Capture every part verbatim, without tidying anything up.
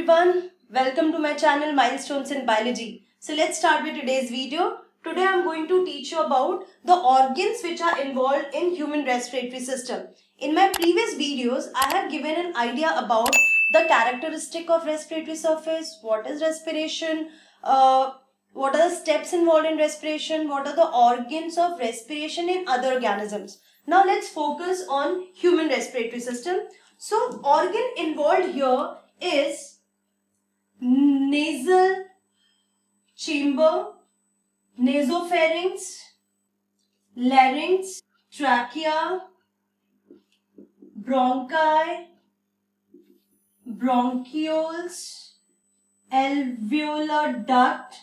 everyone, welcome to my channel Milestones in Biology. So let's start with today's video. Today I am going to teach you about the organs which are involved in human respiratory system. In my previous videos, I have given an idea about the characteristic of respiratory surface, what is respiration, uh, what are the steps involved in respiration, what are the organs of respiration in other organisms. Now let's focus on human respiratory system. So organ involved here is nasal chamber, nasopharynx, larynx, trachea, bronchi, bronchioles, alveolar duct,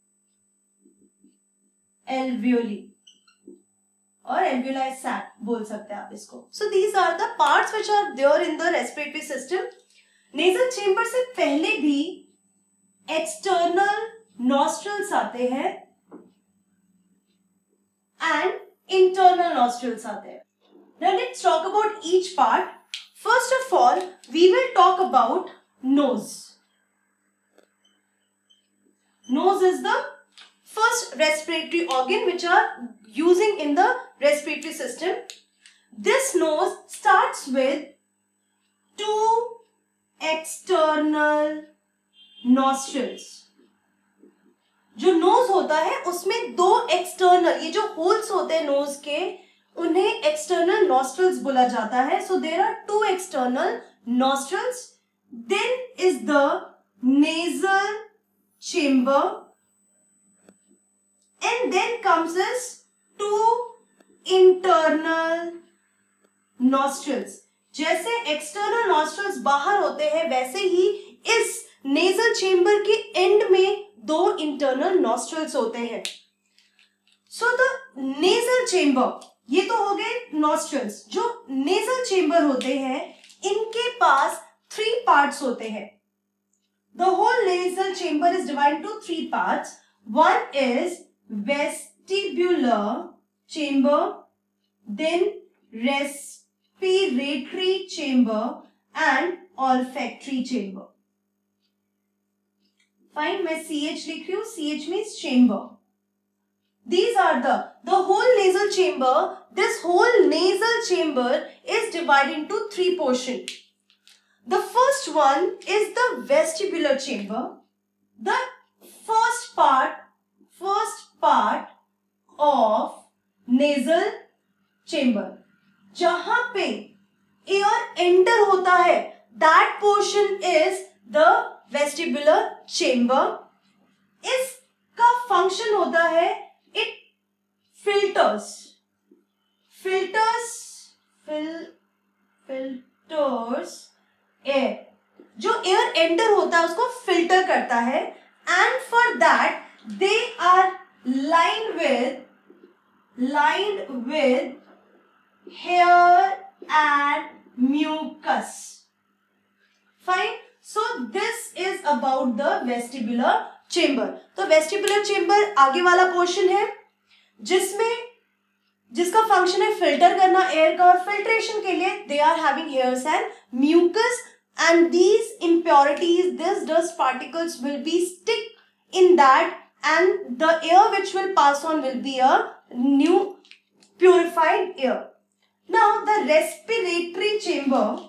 alveoli और alveoli sac बोल सकते हैं आप इसको. So these are the parts which are there in the respiratory system. Nasal chamber से पहले भी external nostrils आते हैं and internal nostrils आते हैं. Now let's talk about each part. First of all, we will talk about nose. Nose is the first respiratory organ which are using in the respiratory system. This nose starts with two external nostrils. जो nose होता है उसमें दो external, ये जो holes होते हैं nose के, उन्हें external nostrils बोला जाता है. So there are two external nostrils. Then is the nasal chamber. And then comes as two internal nostrils. जैसे external nostrils बाहर होते हैं वैसे ही इस nasal chamber के end में दो internal nostrils होते हैं. So the nasal chamber, ये तो हो गए nostrils. जो nasal chamber होते हैं इनके पास three parts होते हैं. The whole nasal chamber is divided into three parts. One is vestibular chamber, then respiratory chamber and olfactory chamber. Fine, मैं C H लिख रही हूँ. C H means chamber. These are the, the whole nasal chamber, this whole nasal chamber is divided into three portions. The first one is the vestibular chamber. The first part, first part of nasal chamber, जहाँ पे air enter होता है, that portion is the vestibular chamber. इसका function होता है, it filters, filters, fil, filters air. जो air enter होता है उसको filter करता है, and for that they are lined with lined with hair and mucus. Fine. So this is about the vestibular chamber. तो vestibular chamber आगे वाला portion है जिसमें जिसका function है filter करना air का, और filtration के लिए they are having hairs and mucus, and these impurities, these dust particles will be stick in that, and the air which will pass on will be a new purified air. Now the respiratory chamber,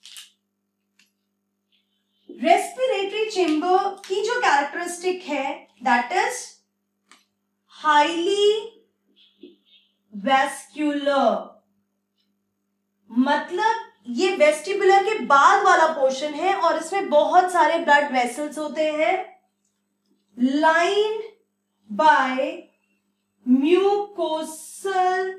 respiratory chamber की जो characteristic है, that is highly vascular. मतलब ये vestibular के बाद वाला portion है और इसमें बहुत सारे blood vessels होते हैं, lined by mucosal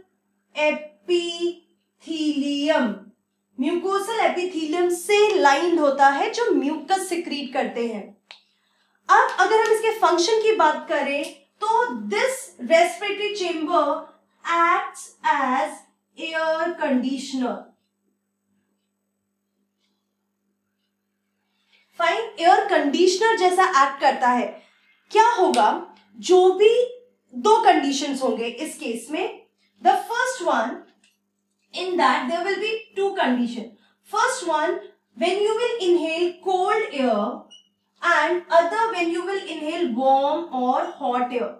epithelium. Mucosal epithelium से lined होता है जो mucus secrete करते हैं. अब अगर हम इसके function की बात करें तो this respiratory chamber acts as air conditioner. Fine, air conditioner जैसा act करता है. क्या होगा, जो भी दो conditions होंगे इस केस में. The first one, in that there will be two conditions. First one, when you will inhale cold air, and other when you will inhale warm or hot air.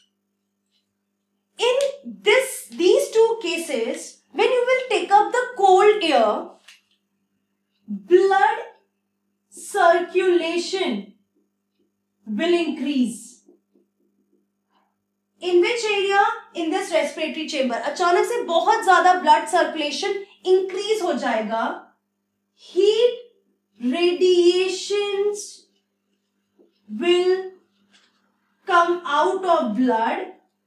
In this, these two cases, when you will take up the cold air, blood circulation will increase. In which area? In this respiratory chamber. अचानक से बहुत ज्यादा blood circulation increase हो जाएगा. Heat radiations will come out of blood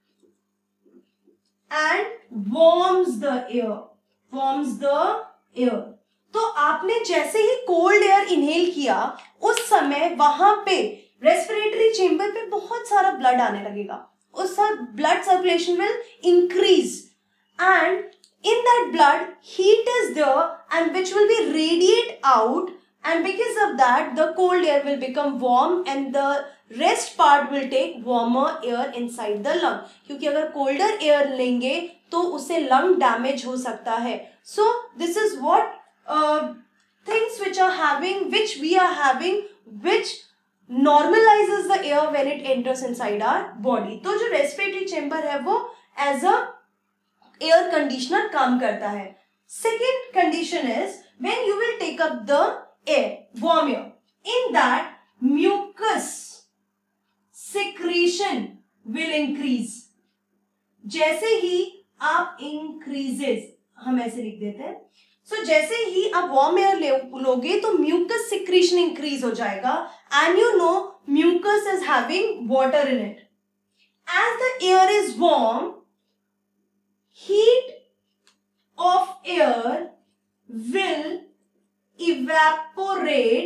and warms the air. Warms the air. तो आपने जैसे ही cold air inhale किया, उस समय वहां पे रेस्पिरेटरी चेंबर पे बहुत सारा ब्लड आने लगेगा. उस blood circulation will increase and in that blood heat is there and which will be radiate out, and because of that the cold air will become warm and the rest part will take warmer air inside the lung. क्योंकि अगर colder air लेंगे तो उससे lung damage हो सकता है. So this is what uh, things which are having which we are having which normalizes the air when it enters inside our body. तो जो respiratory chamber है वो as a एयर कंडीशनर काम करता है. Second condition is when you will take up the air, warm air, in that mucus secretion will increase. जैसे ही आप इंक्रीजेस, हम ऐसे लिख देते हैं, सो so, जैसे ही आप वार्म एयर लोगे तो म्यूकस सिक्रीशन इंक्रीज हो जाएगा. And you know mucus is having water in it. As the air is warm, heat of air will evaporate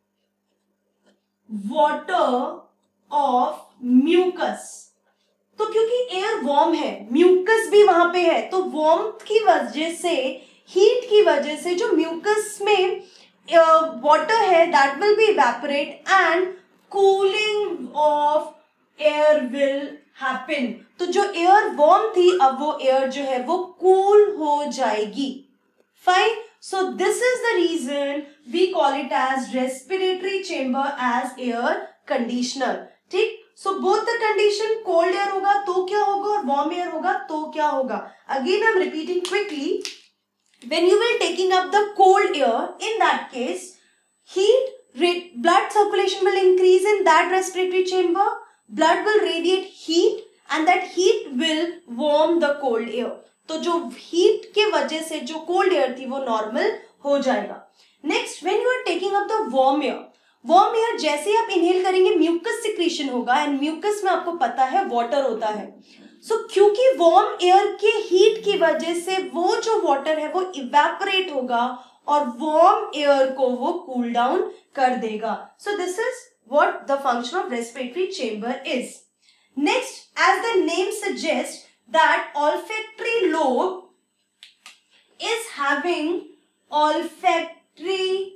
water of mucus. तो क्योंकि एयर वार्म है, म्यूकस भी वहां पे है, तो वार्मथ की वजह से, हीट की वजह से जो म्यूकस में वाटर uh, है that will be evaporate and cooling of air will happen. तो जो एयर वार्म थी अब वो एयर जो है वो कूल cool हो जाएगी. Fine. So this is the reason we call it as respiratory chamber as air conditioner. ठीक. So both the condition, cold air होगा तो क्या होगा और वार्म एयर होगा तो क्या होगा. Again I am repeating quickly. When you will taking up the cold air, in that case heat, blood circulation will increase in that respiratory chamber. Blood will radiate heat and that heat will warm the cold air. तो जो heat के वजह से जो cold air थी वो normal हो जाएगा. Next, when you are taking up the warm air, warm air जैसे ही आप inhale करेंगे mucus secretion होगा and mucus में आपको पता है water होता है. So क्योंकि warm air के heat की वजह से वो जो water है वो evaporate होगा और warm air को वो cool down कर देगा. So this is what the function of respiratory chamber is. Next, as the name suggests, that olfactory lobe is having olfactory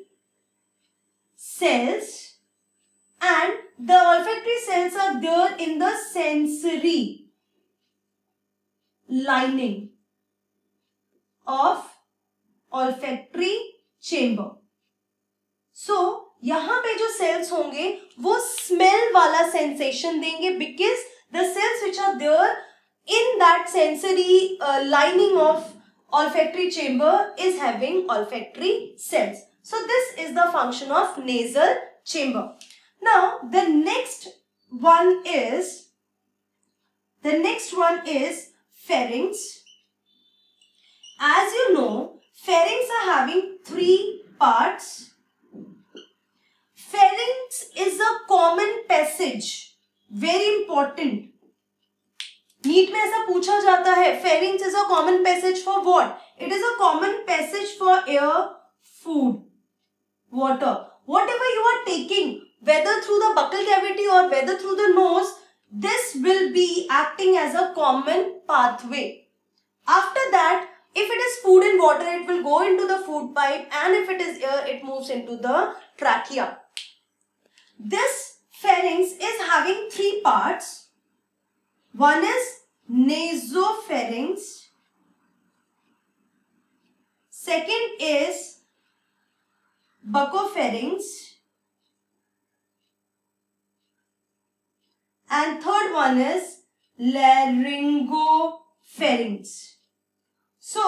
cells and the olfactory cells are there in the sensory lining of olfactory chamber. So यहां पे जो sales होंगे वो smell वाला sensation देंगे because the cells which are there in that sensory lining of olfactory chamber is having olfactory cells. So this is the function of nasal chamber. Now the next one is the next one is pharynx. As you know, pharynx are having three parts. Pharynx is a common passage. Very important. NEET में ऐसा पूछा जाता है. Pharynx is a common passage for what? It is a common passage for air, food, water. Whatever you are taking, whether through the buccal cavity or whether through the nose, this will be acting as a common pathway. After that, if it is food and water, it will go into the food pipe, and if it is air, it moves into the trachea. This pharynx is having three parts. One is nasopharynx. Second is buccopharynx. and third one is laryngopharynx. So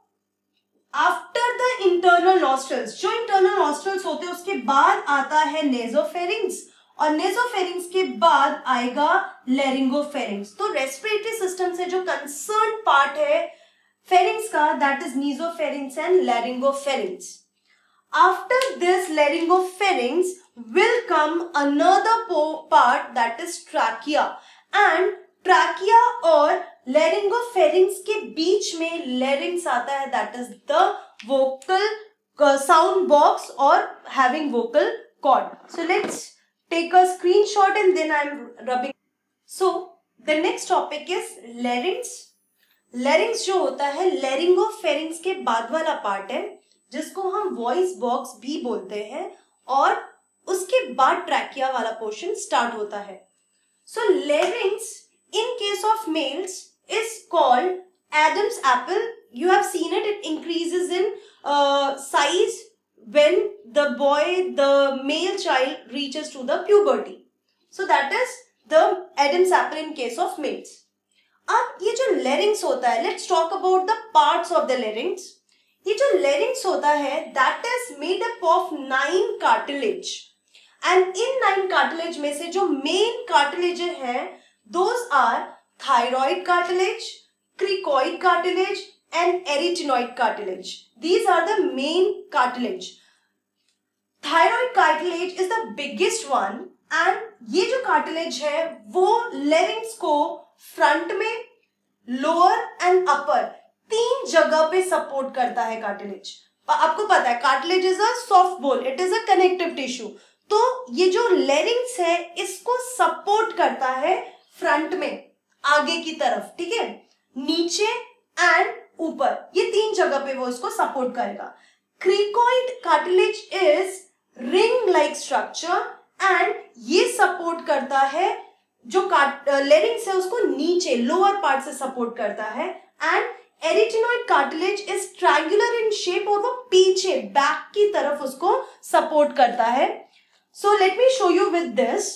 after the internal nostrils, जो internal nostrils होते हैं उसके बाद आता है nasopharynx और nasopharynx के बाद आएगा laryngopharynx. तो respiratory system से जो concerned part है pharynx का, that is nasopharynx and laryngopharynx. After this laryngopharynx will come another part, that is trachea, and trachea और laryngopharynx के बीच में larynx आता है, that is the vocal uh, sound box or having vocal cord. So let's take a screenshot and then I'm rubbing. So the next topic is larynx. larynx जो होता है laryngopharynx के बाद वाला part है जिसको हम voice box भी बोलते हैं और उसके बाद trachea वाला portion start होता है. So larynx in case of males is called Adam's apple. You have seen it. It increases in uh, size when the boy, the male child reaches to the puberty. So that is the Adam's apple in case of males. अब ये जो larynx होता है, let's talk about the parts of the larynx. ये जो larynx होता है, that is made up of nine cartilage. And in nine cartilage में से जो main cartilage है, those are thyroid cartilage, cricoid cartilage and arytenoid cartilage. These are the main cartilage. Thyroid cartilage is the biggest one and ये जो cartilage है वो larynx को front में, lower and upper तीन जगह पे support करता है cartilage. आपको पता है cartilage is a soft bone, it is a connective tissue. तो ये जो larynx है इसको support करता है फ्रंट में, आगे की तरफ, ठीक है, नीचे एंड ऊपर, ये तीन जगह पे वो इसको सपोर्ट करेगा. Cricoid cartilage is ring like structure and ये सपोर्ट करता है, जो larynx है उसको नीचे लोअर पार्ट से सपोर्ट करता है. And arytenoid cartilage is triangular in shape और वो पीछे बैक की तरफ उसको सपोर्ट करता है. So let me show you with this.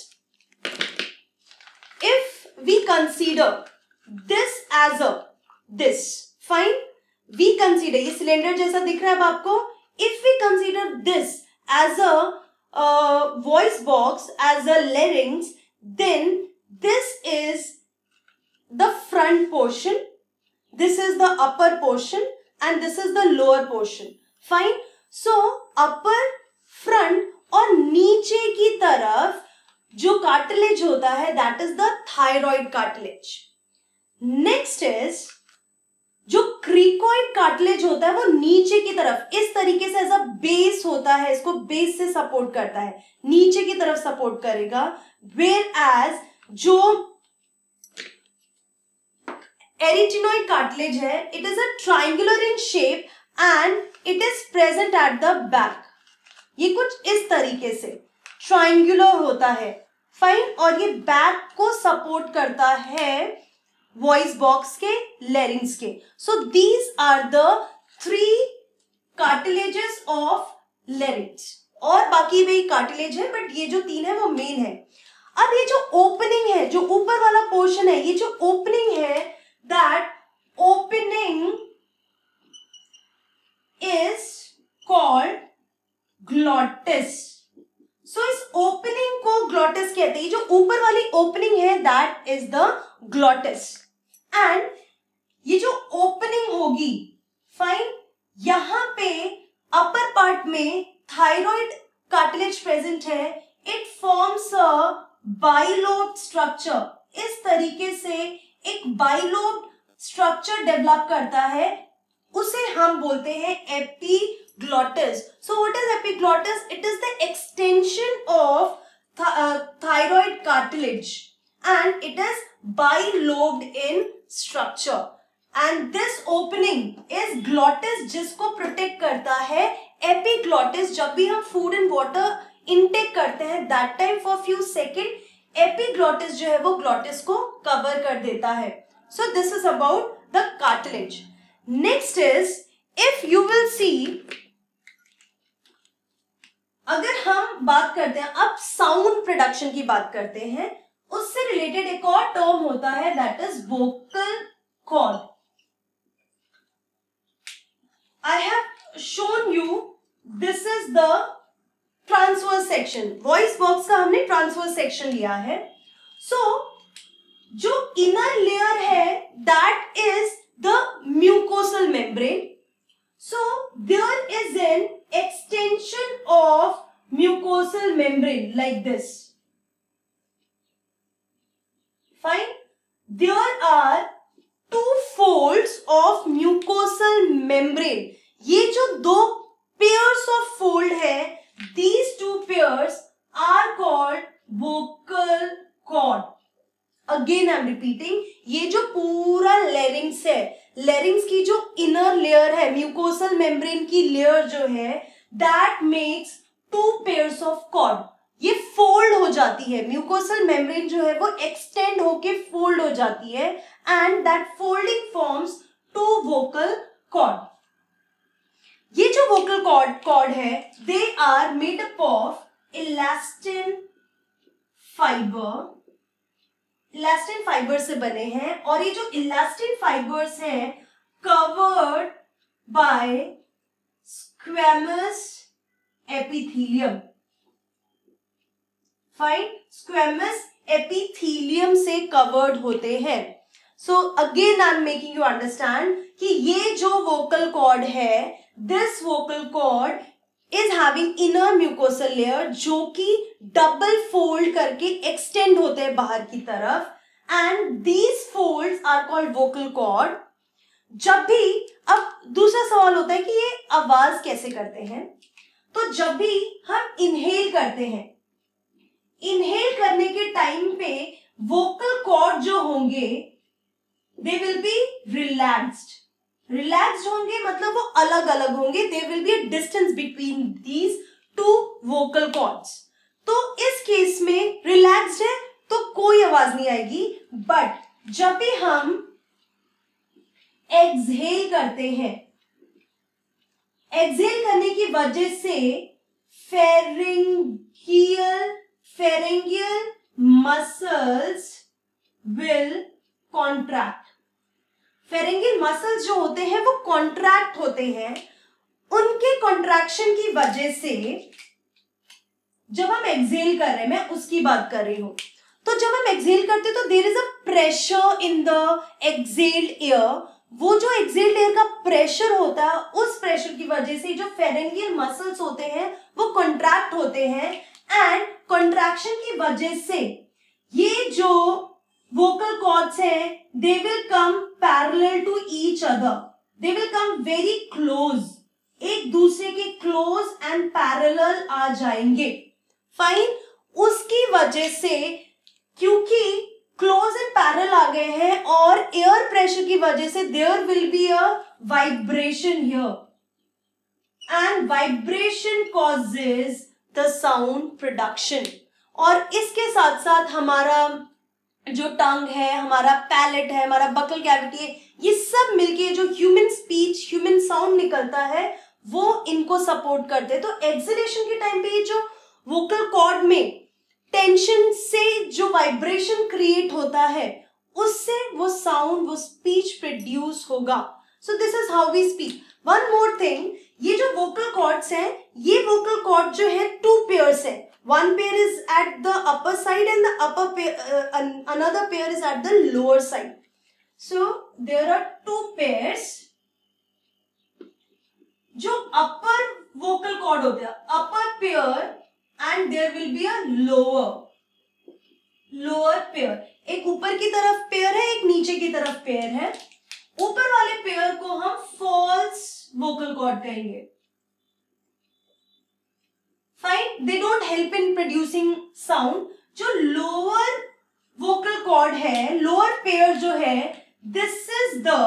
If we consider this as a this fine, we consider ये सिलेंडर जैसा दिख रहा है अब आपको. If we consider this as a uh, voice box, as a larynx, then this is the front portion, this is the upper portion and this is the lower portion. Fine. So upper, front और नीचे की तरफ जो cartilage होता है that is the thyroid cartilage. Next is जो cricoid cartilage होता है वो नीचे की तरफ इस तरीके से ऐसा बेस होता है, इसको बेस से सपोर्ट करता है, नीचे की तरफ सपोर्ट करेगा. Whereas जो एरिटिनॉइड कार्टिलेज है it is a triangular in shape and it is present at the back. ये कुछ इस तरीके से ट्रायंगुलर होता है. फाइन. और ये बैक को सपोर्ट करता है वॉइस बॉक्स के, larynx के. So these are the three cartilages of larynx. और बाकी भी कार्टिलेज है बट ये जो तीन है वो मेन है. अब ये जो ओपनिंग है, जो ऊपर वाला पोर्शन है, ये जो ओपनिंग है, that opening is called glottis. So इस ओपनिंग को ग्लॉटिस कहते हैं. जो ऊपर वाली ओपनिंग है that is the glottis. And ये जो ओपनिंग होगी, फाइन, यहां पे अपर पार्ट में थायराइड कार्टिलेज प्रेजेंट है. It forms a bilobe structure. इस तरीके से एक बाइलोब स्ट्रक्चर डेवलप करता है, उसे हम बोलते हैं epiglottis. So what is epiglottis? It is the extension of th uh, thyroid cartilage and it is bilobed in structure. And this opening is glottis जिसको protect करता है. Epiglottis जब भी हम food and water intake करते हैं that time for few second epiglottis जो है वो glottis को cover कर देता है. So this is about the cartilage. Next is, if you will see, अगर हम बात करते हैं अब साउंड प्रोडक्शन की बात करते हैं, उससे रिलेटेड एक और टर्म होता है that is vocal cord. I have shown you this is the transverse section. Voice box का हमने transverse section लिया है. So जो inner layer है that is the mucosal membrane. So there is an extension of mucosal membrane like this. Fine. There are two folds of mucosal membrane. ये जो दो pairs of fold है, these two pairs are called vocal cord. Again I'm repeating, ये जो पूरा larynx है, larynx की जो inner layer है, mucosal membrane की layer जो है, that makes two pairs of cord. ये फोल्ड हो जाती है, म्यूकोसल मेम्ब्रेन जो है वो एक्सटेंड होके फोल्ड हो जाती है and that folding forms two vocal cord. ये जो वोकल कॉर्ड कॉर्ड है they are made up of elastin fibre. Elastin fibre से बने हैं और ये जो इलास्टिन फाइबर्स हैं covered by squamous epithelium. Fine. Squamous epithelium से कवर्ड होते हैं. So again I am making you understand कि ये जो वोकल कॉर्ड है, this vocal cord is having inner mucosal layer जो कि डबल फोल्ड करके एक्सटेंड होते हैं बाहर की तरफ and these folds are called vocal cord. जब भी, अब दूसरा सवाल होता है कि ये आवाज कैसे करते हैं. तो जब भी हम इनहेल करते हैं, इनहेल करने के टाइम पे वोकल कॉर्ड जो होंगे they will be relaxed. Relaxed होंगे मतलब वो अलग अलग होंगे. There will be a distance between these two vocal cords. तो इस केस में रिलैक्स्ड है तो कोई आवाज नहीं आएगी. बट जब भी हम एक्सहेल करते हैं, एक्सहेल करने की वजह से फेरिंगियल pharyngeal muscles will contract. pharyngeal muscles जो होते हैं वो contract होते हैं. उनके contraction की वजह से जब हम exhale कर रहे हैं, मैं उसकी बात कर रही हूं, तो जब हम exhale करते हैं तो there is a pressure in the exhaled air. वो जो exhaled air का pressure होता है, उस pressure की वजह से जो pharyngeal muscles होते हैं वो contract होते हैं एंड कॉन्ट्रैक्शन की वजह से ये जो वोकल कॉर्ड्स हैं they will come parallel to each other. They will come very close, एक दूसरे के क्लोज एंड पैरेलल आ जाएंगे. फाइन. उसकी वजह से क्योंकि क्लोज एंड पैरेलल आ गए हैं और एयर प्रेशर की वजह से there will be a vibration here and vibration causes the sound production. और इसके साथ साथ हमारा जो टंग है, हमारा पैलेट है, हमारा बकल कैविटी है, ये सब मिलके जो ह्यूमन स्पीच, ह्यूमन साउंड निकलता है वो इनको सपोर्ट करते हैं. तो एक्सलेशन के टाइम पे ये जो वोकल कॉर्ड में टेंशन से जो वाइब्रेशन क्रिएट होता है उससे वो साउंड, वो स्पीच प्रोड्यूस होगा. So this is how we speak. One more thing, ये जो वोकल कॉर्ड्स हैं, ये वोकल कॉर्ड जो है टू पेयर्स है. One pair is at the upper side and the upper pair, another pair is at the lower side. So there are two pairs. जो upper vocal cord होते हैं, upper pair and there will be a lower lower pair. एक ऊपर की तरफ pair है, एक नीचे की तरफ पेयर है. ऊपर वाले पेयर को हम फॉल्स वोकल कॉर्ड कहेंगे. Fine. They don't help in producing sound. जो लोअर वोकल कॉर्ड है, लोअर पेयर जो है, this is the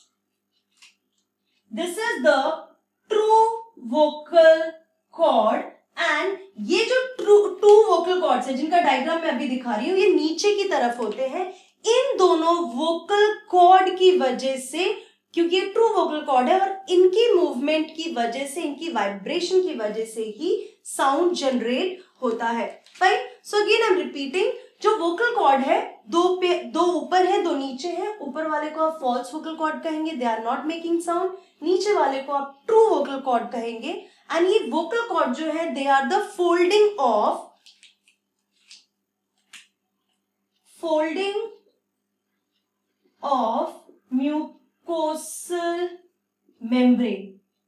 this is the true vocal cord. And ये जो ट्रू टू वोकल कॉर्ड्स है जिनका डायग्राम मैं अभी दिखा रही हूं, ये नीचे की तरफ होते हैं. इन दोनों वोकल कॉर्ड की वजह से, क्योंकि ये ट्रू वोकल कॉर्ड है और इनकी मूवमेंट की वजह से, इनकी वाइब्रेशन की वजह से ही साउंड जनरेट होता है. Fine. So again I am repeating, जो वोकल कॉर्ड है, दो पे दो ऊपर है दो नीचे हैं, ऊपर वाले को आप फॉल्स वोकल कॉर्ड कहेंगे, they are not making sound, नीचे वाले को आप ट्रू वोकल कॉर्ड कहेंगे। एंड ये वोकल कॉर्ड जो है they are the folding of folding of mucosal membrane,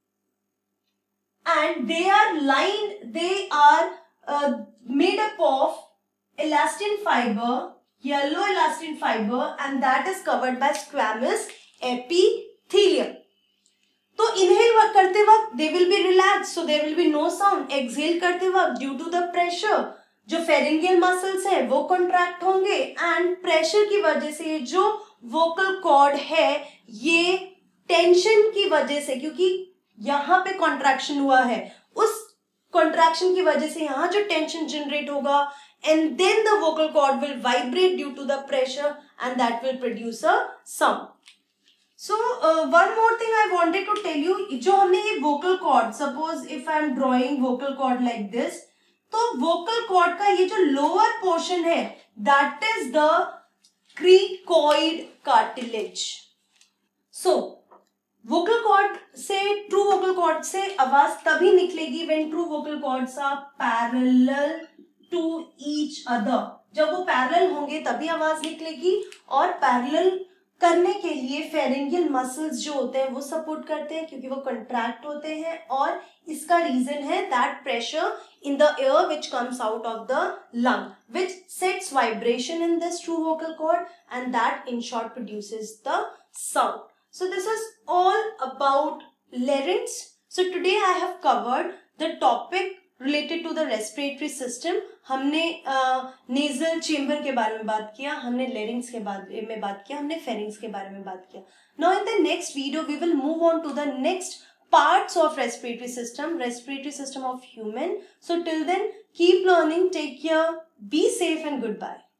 and they are lined, they are uh, made up of elastin fiber, yellow elastin fiber, and that is covered by squamous epithelium. तो inhale करते वक्त they will be relaxed, so there will be no sound. exhale करते वक्त due to the pressure जो pharyngeal muscles है वो contract होंगे, and pressure की वजह से जो vocal cord है ये टेंशन की वजह से, क्योंकि यहाँ पे कॉन्ट्रैक्शन हुआ है, उस कॉन्ट्रैक्शन की वजह से यहाँ जो टेंशन जनरेट होगा, and then the vocal cord will vibrate due to the pressure and that will produce a sound. So one more thing I wanted to tell you, जो हमने ये vocal cord, suppose if I am drawing vocal cord like this, तो vocal cord का ये जो lower portion है that is the cricoid cartilage. So vocal cord से, true vocal cord से आवाज तभी निकलेगी when true vocal cords are parallel to each other. जब वो पैरेलल होंगे तभी आवाज निकलेगी, और पैरेलल करने के लिए फेरिंगियल मसल्स जो होते हैं वो सपोर्ट करते हैं, क्योंकि वो कंट्रैक्ट होते हैं, और इसका रीजन है that pressure in the air which comes out of the lung which sets vibration in this true vocal cord, and that in short produces the sound. So this is all about larynx. So today I have covered the topic related to the respiratory system. हमने nasal chamber के बारे में बात किया, हमने larynx के बारे में बात किया, हमने pharynx के बारे में बात किया. Now in the next video we will move on to the next parts of respiratory system, respiratory system of human. So till then keep learning, take care, be safe and goodbye.